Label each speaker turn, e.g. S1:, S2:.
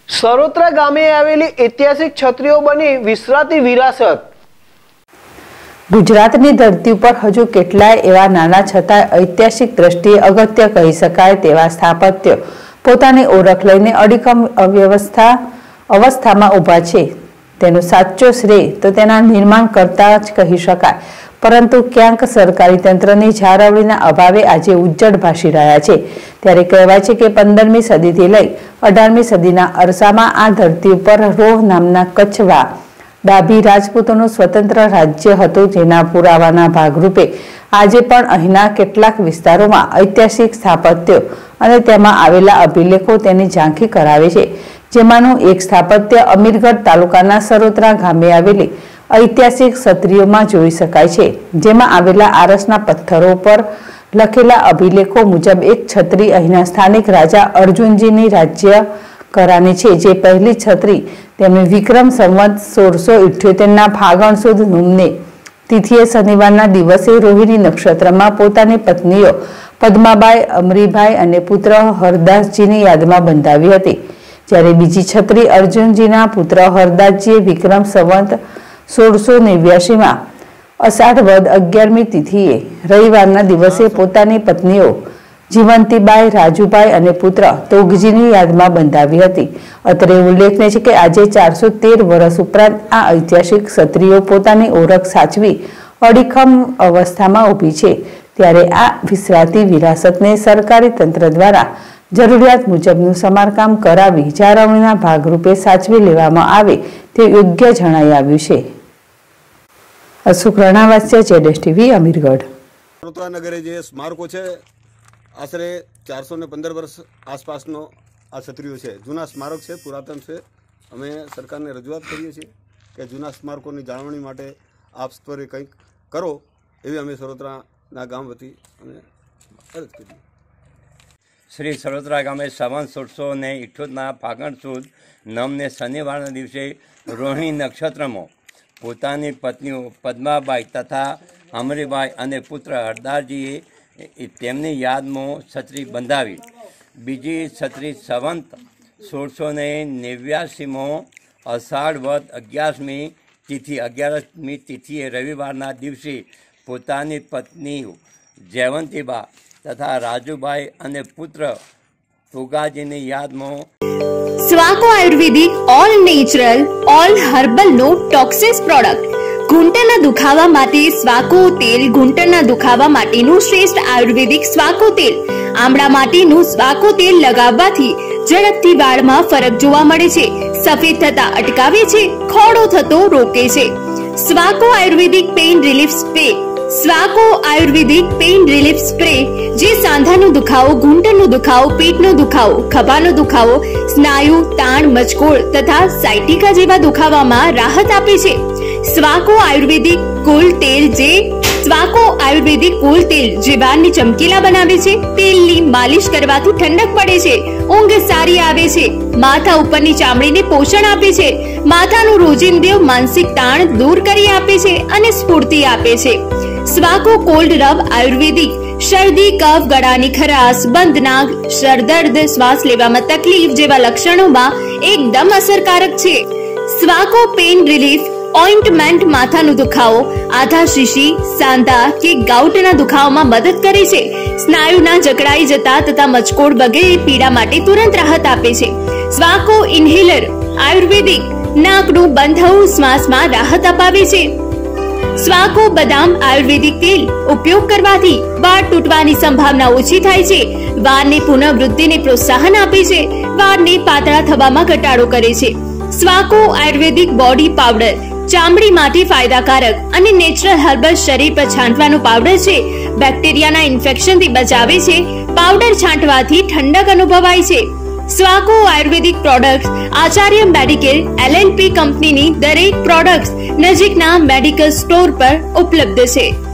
S1: સરોત્રા ગામે આવેલી ઐતિહાસિક છત્રીઓ બની વિસરાતી વિરાસત।
S2: ગુજરાતની ધરતી પર હજુ કેટલાય એવા નાના છતાં ઐતિહાસિક દ્રષ્ટિએ અગત્ય કહી શકાય તેવા સ્થાપત્ય પોતાની ઓળખ લઈને અડીખમ અવસ્થામાં ઊભા છે। તેનો સાચો શ્રેય તો તેના નિર્માણ કરતા જ કહી શકાય, પરંતુ ક્યાંક સરકારી તંત્રની જાળવણીના અભાવે આજે ઉજ્જડ ભાસી રહ્યા છે। ત્યારે કહેવાય છે કે 15મી સદીથી લઈ 18મી સદીના અરસામાં આ ધરતી ઉપર રોહ નામના કચ્છવા ડાભી રાજપૂતોનું સ્વતંત્ર રાજ્ય હતું, જેના પુરાવાના ભાગરૂપે આજે પણ અહીંના કેટલાક વિસ્તારોમાં ઐતિહાસિક સ્થાપત્યો અને તેમાં આવેલા અભિલેખો તેની ઝાંખી કરાવે છે। જેમાંનું એક સ્થાપત્ય અમીરગઢ તાલુકાના સરોત્રા ગામે આવેલી ઐતિહાસિક છત્રીઓમાં જોઈ શકાય છે, જેમાં આવેલા આરસના પથ્થરો પર લખેલા અભિલેખો મુજબ એક છત્રી અહીંના સ્થાનિક રાજા અર્જુનજીની રાજ્ય કરાની છે, જે પહેલી છત્રી તેમની વિક્રમ સંવત 1678ના ફાગણ સુદ નોમને તિથિએ શનિવારના દિવસે રોહિણી નક્ષત્રમાં પોતાની પત્નીઓ પદ્માબાઈ, અમરીભાઈ અને પુત્ર હરદાસજીની યાદમાં બંધાવી હતી। જ્યારે બીજી છત્રી અર્જુનજીના પુત્ર હરદાસજીએ વિક્રમ સંવત 1689માં અષાઢ વદ 11મી તિથિએ રવિવારના દિવસે પોતાની પત્નીઓ જીવંતીબાઈ, રાજુભાઈ અને પુત્ર તોગજીની યાદમાં બંધાવી હતી। અત્રે ઉલ્લેખનીય છે કે આજે 413 વર્ષ ઉપરાંત આ ઐતિહાસિક છત્રીઓ પોતાની ઓળખ સાચવી અડીખમ અવસ્થામાં ઊભી છે। ત્યારે આ વિસરાતી વિરાસતને સરકારી તંત્ર દ્વારા જરૂરિયાત મુજબનું સમારકામ કરાવી જાળવણીના ભાગરૂપે સાચવી લેવામાં આવે તે યોગ્ય જણાઈ આવ્યું છે। અશુક રણાવાસ્ય, જેડેશ ટીવી, અમીરગઢ।
S3: સરોત્રા નગરે જે સ્મારકો છે આશરે 415 વર્ષ આસપાસનો આ છત્રીઓ છે। જૂના સ્મારક છે, પુરાતન છે। અમે સરકારને રજૂઆત કરીએ છીએ કે જૂના સ્મારકોની જાળવણી માટે આપ સ્તરે કંઈક કરો, એવી અમે સરોત્રાના ગામ વતી અમે અરજ કરીએ।
S4: શ્રી સરોત્રા ગામે સંવત 1678ના ફાગણ સુદ નમને શનિવારના દિવસે રોહિણી નક્ષત્રમાં પોતાની પત્નીઓ પદ્માબાઈ તથા અમરીબાઈ અને પુત્ર હરદાસજીએ તેમની યાદમાં છત્રી બંધાવી। બીજી છત્રી સંવત 1689માં અષાઢ વદ 11મી તિથિએ રવિવારના દિવસે પોતાની પત્નીઓ જયવંતીબા તથા રાજુભાઈ અને પુત્ર તોગાજીની યાદમાં
S5: Swako ayurvedic all natural all herbal no toxics product. ઘૂંટણના દુખાવા માટે સ્વાકો તેલ। ઘૂંટણના દુખાવા માટેનું શ્રેષ્ઠ આયુર્વેદિક સ્વાકો તેલ। આમળા માટેનું સ્વાકો તેલ લગાવવાથી ઝડપથી વાળમાં ફરક જોવા મળે છે, સફેદ થતા અટકાવે છે, ખોડો થતો રોકે છે। Swako ayurvedic pain relief spray. Swako ayurvedic pain relief spray જે સાંધાનો દુખાવો, ઘૂંટણનો દુખાવો, પેટનો દુખાવો, ખભાનો દુખાવો, સ્નાયુ તાણ, મચકોડ તથા સાયટિકા જેવા દુખાવામાં રાહત આપે છે। સ્વાકો આયુર્વેદિક કુલ તેલ જે સ્વાકો આયુર્વેદિક કુલ તેલ જે વાળને ચમકીલા બનાવે છે। તેલની માલિશ કરવાથી ઠંડક પડે છે, ઊંઘ સારી આવે છે, માથા ઉપરની ચામડીને પોષણ આપે છે, માથાનું રોજિંદુ માનસિક તાણ દૂર કરી આપે છે અને સ્ફૂર્તિ આપે છે। સ્વાકો કોલ્ડ રબ આયુર્વેદિક શરદી, કફ, ગળાની ખરાશ, બંધ નાક, સરદર્દ, શ્વાસ લેવામાં તકલીફ જેવા લક્ષણોમાં એકદમ અસરકારક છે। સ્વાકો પેઇન રિલીફ ઓઇન્ટમેન્ટ માથાનો દુખાવો, આધા શીશી, સાંધા કે ગાઉટના દુખાવામાં મદદ કરે છે, સ્નાયુના જકડાઈ જતા તથા મચકોડ વગેરે પીડા માટે તુરંત રાહત આપે છે। સ્વાકો ઇન્હેલર આયુર્વેદિક નાકનું બંધાવું શ્વાસમાં રાહત અપાવે છે। સ્વાકો બદામ આયુર્વેદિક તેલ ઉપયોગ કરવાથી વાળ તૂટવાની સંભાવના ઓછી થાય છે, વાળની પુનઃવૃદ્ધિને પ્રોત્સાહન આપે છે, વાળને પાતળા થવામાં ઘટાડો કરે છે। સ્વાકો આયુર્વેદિક બોડી પાવડર ચામડી માટે ફાયદાકારક અને નેચરલ હર્બલ શરીર પર છાંટવાનો પાવડર છે, બેક્ટેરિયાના ઇન્ફેક્શનથી બચાવે છે, પાવડર છાંટવાથી ઠંડક અનુભવાય છે। Swako ayurvedic products Acharya medical LLP કંપનીની દરેક પ્રોડક્ટ્સ નજીકના મેડિકલ સ્ટોર પર ઉપલબ્ધ છે।